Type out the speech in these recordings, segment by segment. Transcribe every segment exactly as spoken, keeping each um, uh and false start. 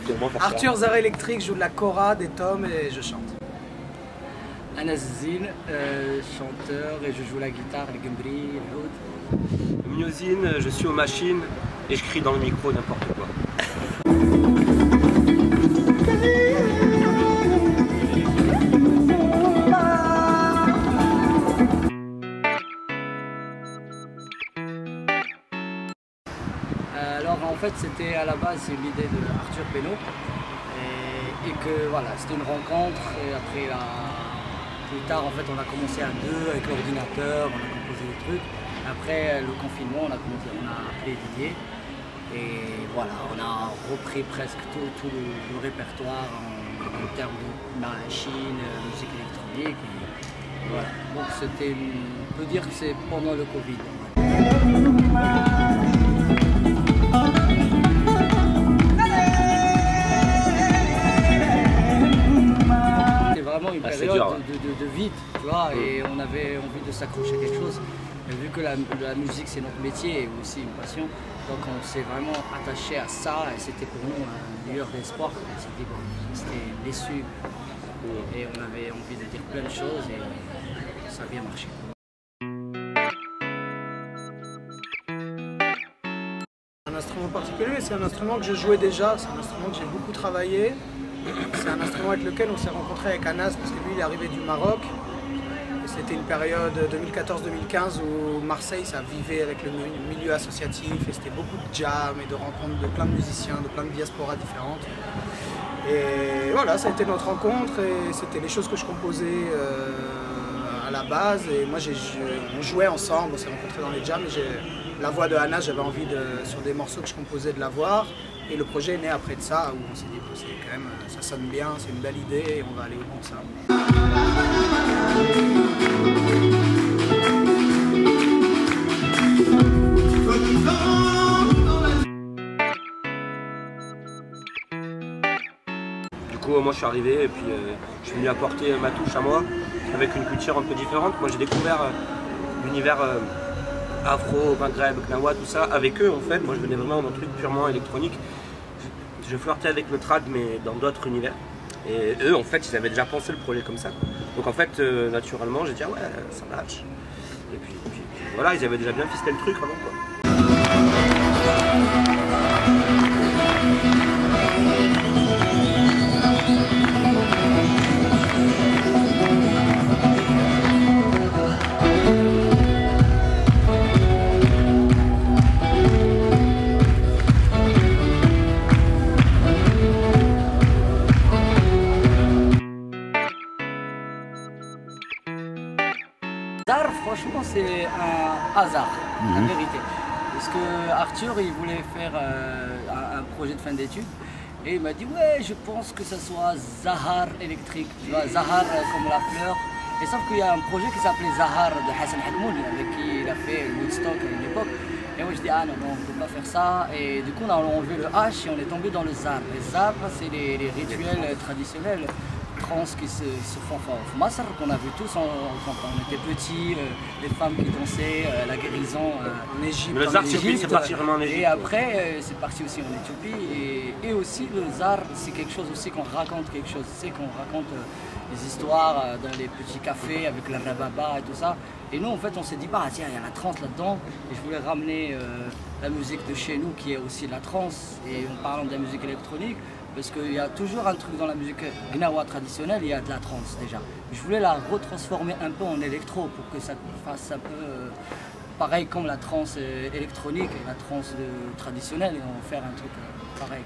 actuellement faire Arthur Zara électrique, je joue de la kora, des toms et je chante. Anas Zine, euh, chanteur et je joue la guitare, le gambri, l'oud. Myosine, je suis aux machines et je crie dans le micro n'importe quoi. Alors en fait c'était à la base c'est l'idée de Arthur Pénaud et, et que voilà c'était une rencontre et après là, plus tard en fait on a commencé à deux avec l'ordinateur, on a composé des trucs. Après le confinement on a commencé, on a appelé Didier et voilà on a repris presque tout, tout le, le répertoire en, en termes de machines, musique électronique. Et voilà. Donc c'était, on peut dire que c'est pendant le Covid. Vraiment une période dur, de, de, de vide, tu vois, mmh. Et on avait envie de s'accrocher à quelque chose. Mais vu que la, la musique c'est notre métier et aussi une passion, donc on s'est vraiment attaché à ça et c'était pour nous un lueur d'espoir. C'était bon, c'était déçu mmh. Et on avait envie de dire plein de choses et ça a bien marché. Un instrument particulier, c'est un instrument que je jouais déjà, c'est un instrument que j'ai beaucoup travaillé. C'est un instrument avec lequel on s'est rencontré avec Anas parce que lui il est arrivé du Maroc. C'était une période deux mille quatorze deux mille quinze où Marseille ça vivait avec le milieu associatif et c'était beaucoup de jam et de rencontres de plein de musiciens, de plein de diasporas différentes. Et voilà, ça a été notre rencontre et c'était les choses que je composais euh, à la base. Et moi j'ai, on jouait ensemble, on s'est rencontrés dans les jams et la voix de Anas, j'avais envie de, sur des morceaux que je composais de la voir. Et le projet est né après de ça, où on s'est dit que quand même, ça sonne bien, c'est une belle idée et on va aller au bout de ça. Du coup, moi je suis arrivé et puis euh, je suis venu apporter ma touche à moi, avec une culture un peu différente. Moi j'ai découvert euh, l'univers euh, afro, maghreb, gnawa, tout ça, avec eux en fait. Moi je venais vraiment d'un truc purement électronique. Je flirtais avec le trad mais dans d'autres univers. Et eux en fait ils avaient déjà pensé le projet comme ça. Donc en fait euh, naturellement j'ai dit ah ouais ça match. Et puis, puis, puis voilà, ils avaient déjà bien fisté le truc avant quoi. Franchement, c'est un hasard, mmh. La vérité. Parce que Arthur, il voulait faire euh, un, un projet de fin d'études et il m'a dit ouais, je pense que ça soit Zahar électrique, tu vois, Zahar euh, comme la fleur. Et sauf qu'il y a un projet qui s'appelait Zahar de Hassan Hakmouni avec qui il a fait Woodstock à une époque. Et moi je dis ah non, non, on ne peut pas faire ça. Et du coup on a enlevé le H et on est tombé dans le Zar. Les Zar, c'est les, les rituels traditionnels trans qui se, se font au Masr, qu'on a vu tous en, quand on était petits, euh, les femmes qui dansaient, euh, la guérison euh, en Égypte. Le Zar c'est parti vraiment en Égypte. Et après euh, c'est parti aussi en Éthiopie. Et, et aussi le Zar c'est quelque chose aussi qu'on raconte quelque chose, c'est qu'on raconte euh, des histoires euh, dans les petits cafés avec la rababa et tout ça. Et nous en fait on s'est dit bah tiens il y a la trance là-dedans et je voulais ramener euh, la musique de chez nous qui est aussi la trance et en parlant de la musique électronique. Parce qu'il y a toujours un truc dans la musique gnawa traditionnelle, il y a de la trance déjà. Je voulais la retransformer un peu en électro pour que ça fasse un peu euh, pareil comme la trance euh, électronique et la trance euh, traditionnelle et on va faire un truc euh, pareil.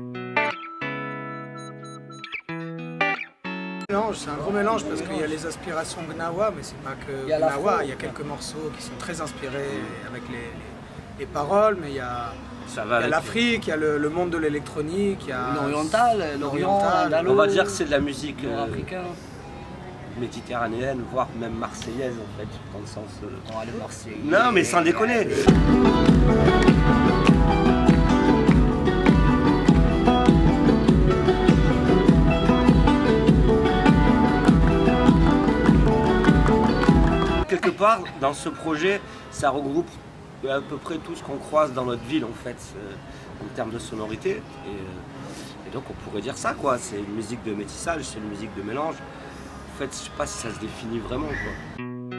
C'est un gros mélange parce qu'il y a les inspirations gnawa, mais c'est pas que il gnawa, il y a quelques morceaux qui sont très inspirés avec les, les, les paroles, mais il y a... Il y a l'Afrique, il y a le, le monde de l'électronique, il y a l'oriental, l'Orient, on va dire que c'est de la musique euh, africaine, méditerranéenne, voire même marseillaise en fait, dans le sens... Euh... Oh, le Marseille. Non mais sans déconner. Quelque part, dans ce projet, ça regroupe à peu près tout ce qu'on croise dans notre ville en fait, euh, en termes de sonorité. Et, Et donc on pourrait dire ça, quoi. C'est une musique de métissage, c'est une musique de mélange. En fait, je sais pas si ça se définit vraiment, quoi.